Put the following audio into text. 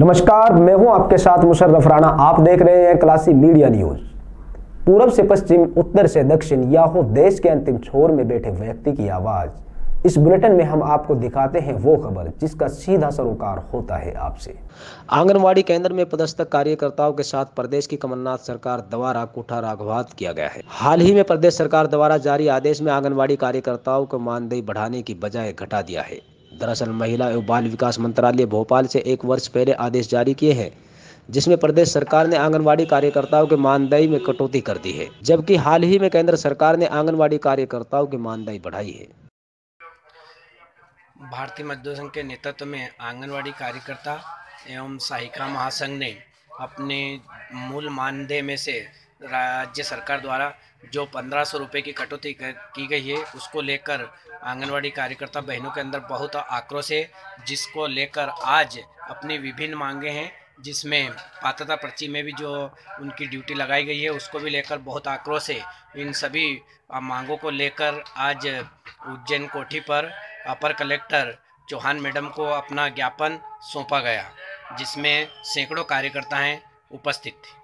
नमस्कार, मैं हूं आपके साथ मुशर्रफ राणा। आप देख रहे हैं क्लासी मीडिया न्यूज। पूरब से पश्चिम, उत्तर से दक्षिण, या हो देश के अंतिम छोर में बैठे व्यक्ति की आवाज। इस बुलेटिन में हम आपको दिखाते हैं वो खबर जिसका सीधा सरोकार होता है आपसे। आंगनवाड़ी केंद्र में पदस्थ कार्यकर्ताओं के साथ प्रदेश की कमलनाथ सरकार द्वारा कुठाराघात किया गया है। हाल ही में प्रदेश सरकार द्वारा जारी आदेश में आंगनवाड़ी कार्यकर्ताओं को मानदेय बढ़ाने की बजाय घटा दिया है। दरअसल महिला एवं बाल विकास मंत्रालय भोपाल से 1 वर्ष पहले आदेश जारी किए हैं, जिसमें प्रदेश सरकार ने आंगनवाड़ी कार्यकर्ताओं के मानदेय में कटौती कर दी है, जबकि हाल ही में केंद्र सरकार ने आंगनवाड़ी कार्यकर्ताओं के मानदेय बढ़ाई है। भारतीय मजदूर संघ के नेतृत्व में आंगनवाड़ी कार्यकर्ता एवं सहायिका महासंघ ने अपने मूल मानदेय में से राज्य सरकार द्वारा जो 1500 रुपये की कटौती की गई है, उसको लेकर आंगनवाड़ी कार्यकर्ता बहनों के अंदर बहुत आक्रोश है, जिसको लेकर आज अपनी विभिन्न मांगे हैं, जिसमें पात्रता पर्ची में भी जो उनकी ड्यूटी लगाई गई है उसको भी लेकर बहुत आक्रोश है। इन सभी मांगों को लेकर आज उज्जैन कोठी पर अपर कलेक्टर चौहान मैडम को अपना ज्ञापन सौंपा गया, जिसमें सैकड़ों कार्यकर्ता हैं उपस्थित थे।